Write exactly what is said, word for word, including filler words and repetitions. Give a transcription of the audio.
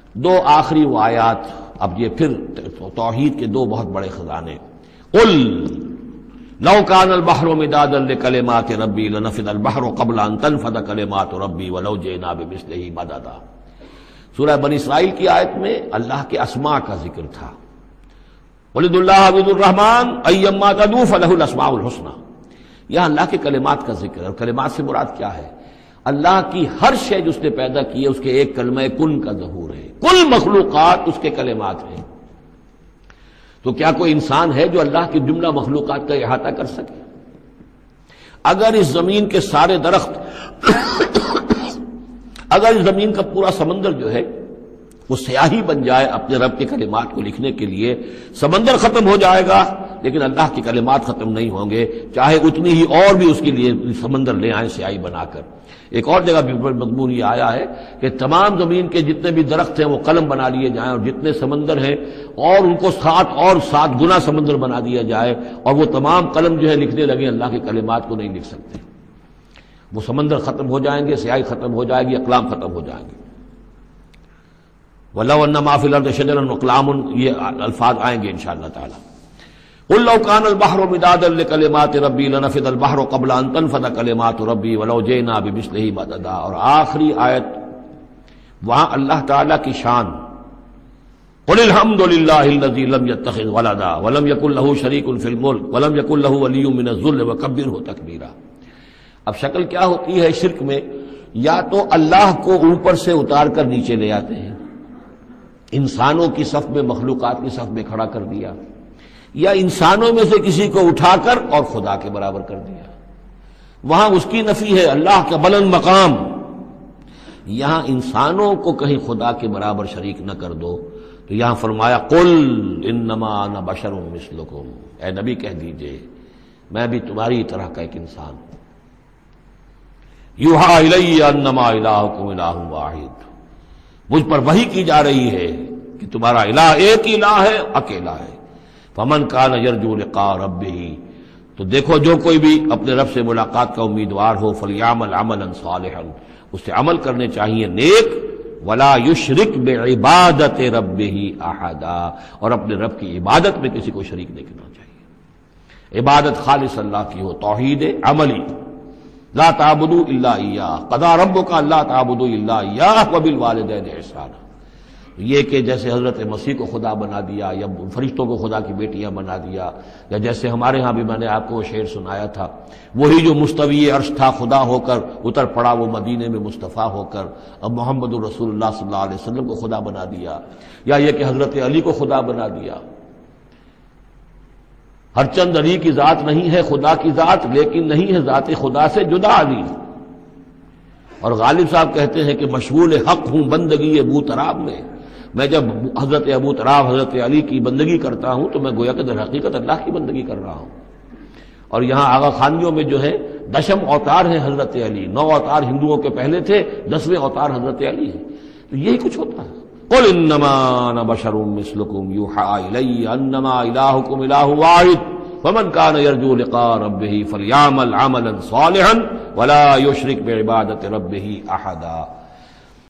دو آخری وہ آیات، اب یہ پھر توحید کے دو بہت بڑے خزانے. قل لو كان البحر مدادا لكلمات ربي لنفد البحر قبل ان تنفد كلمات ربي ولو جئنا بمثله مددا. سورہ بنی اسرائیل کی آیت میں اللہ کے اسماء کا ذکر تھا. ولد اللہ عبد الرحمن ایما تدعو فلہ الاسماء الحسنى. یہاں اللہ کے کلمات کا ذکر ہے، اور کلمات سے مراد کیا ہے؟ اللہ کی ہر شے جو اس نے پیدا کی ہے اس کے ایک کلمہ کن کا ظہور ہے. کل مخلوقات اس کے کلمات ہیں. تو کیا کوئی انسان ہے جو اللہ کی جملہ مخلوقات کا احاطہ کر سکے؟ اگر اس زمین کے سارے درخت اگر اس زمین کا پورا سمندر جو ہے وہ سیاہی بن جائے اپنے رب کے کلمات کو لکھنے کے لیے، سمندر ختم ہو جائے گا لیکن اللہ کے کلمات ختم نہیں ہوں گے، چاہے اتنی ہی اور بھی اس کے لیے سمندر لے آئیں سیاہی بنا کر. ایک اور جگہ بھی مضمون یہ آیا ہے کہ تمام زمین کے جتنے بھی درخت ہیں وہ قلم بنا لیے جائیں، اور جتنے سمندر ہیں اور ان کو سات اور سات گنا سمندر بنا دیا جائے، اور وہ تمام قلم جو ہے لکھنے لگے اللہ کے کلمات کو نہیں لکھ سکتے. وہ سمندر ختم ہو جائیں گے، سیاہی ختم ہو جائے گی، اقلام ختم ہو جائیں گے. وَلَوْ أَنَّ مَا فِي الْأَرْضِ شَجَرٌ وَأَقْلَامٌ، یہ الفاظ آئیں گے انشاءاللہ تعالی. قُل لَّوْ كَانَ الْبَحْرُ مِدَادًا لِّكَلِمَاتِ رَبِّي لَنَفِدَ الْبَحْرُ قَبْلَ أَن تَنفَدَ كَلِمَاتُ رَبِّي وَلَوْ جِئْنَا بِمِثْلِهِ مَدَدًا. اور آخری آیت وہاں اللہ تعالیٰ کی شان. قُلِ الْحَمْدُ لِلَّهِ الَّذِي لَمْ يَتَّخِذْ وَلَدًا وَلَمْ يَكُن لَّهُ شَرِيكٌ فِي الْمُلْكِ وَلَمْ يَكُن لَّهُ وَلِيٌّ مِّنَ الذُّلِّ وَكَبِّرْهُ تَكْبِيرًا. اب شکل کیا ہوتی ہے شرک میں؟ یا تو اللہ کو اوپر سے اتار کر نیچے لے آتے ہیں، انسانوں کی صف میں مخلوقات کی صف میں کھڑا کر دیا، یا انسانوں میں سے کسی کو اٹھا کر اور خدا کے برابر کر دیا. وہاں اس کی نفی ہے، اللہ کا بلند مقام. یہاں انسانوں کو کہیں خدا کے برابر شریک نہ کر دو، تو یہاں فرمایا قل انما انا بشر مثلکم، اے نبی کہہ دیجئے میں بھی تمہاری طرح کا ایک انسان ہوں. یوحی الی انما الہکم الہ واحد، مجھ پر وحی کی جا رہی ہے کہ تمہارا الہ ایک الہ ہے، اکیلا ہے. فمن کان یرجو لقاء ربہ، تو دیکھو جو کوئی بھی اپنے رب سے ملاقات کا امیدوار ہو، فلیعمل عملا صالحا، اس سے عمل کرنے چاہیے نیک، ولا یشرک بعبادت ربہ احدا، اور اپنے رب کی عبادت میں کسی کو شریک نہیں کرنا چاہیے. عبادت خالص اللہ کی ہو، توحید عملی. لا تعبدوا الا ایاہ، قضى ربک الا تعبدوا الا ایاہ وبالوالدین احسانا. یہ کہ جیسے حضرت مسیح کو خدا بنا دیا، یا فرشتوں کو خدا کی بیٹیاں بنا دیا، یا جیسے ہمارے ہاں بھی میں نے آپ کو وہ شعر سنایا تھا، وہی جو مستوی عرش تھا خدا ہو کر اتر پڑا وہ مدینے میں مصطفیٰ ہو کر، اب محمد الرسول اللہ صلی اللہ علیہ وسلم کو خدا بنا دیا. یا یہ کہ حضرت علی کو خدا بنا دیا. ہر چند علی کی ذات نہیں ہے خدا کی ذات، لیکن نہیں ہے ذات خدا سے جدا علی. اور غالب صاحب کہتے ہیں کہ مشغول حق ہوں بندگی ابو تراب میں. میں جب حضرت ابو تراب حضرت علی کی بندگی کرتا ہوں تو میں گویا کہ در حقیقت اللہ کی بندگی کر رہا ہوں. اور یہاں آغا خانیوں میں جو ہے دشم اوتار ہیں حضرت علی، نو اوتار ہندوؤں کے پہلے تھے، دسویں اوتار حضرت علی ہیں. تو یہی کچھ ہوتا ہے. قل انما انا بشر مثلکم یوحی الی انما الہکم الہ واحد فمن کان یرجو لقاء ربہ فلیعمل عملا صالحا ولا یشرک بعبادت ربہ احدا.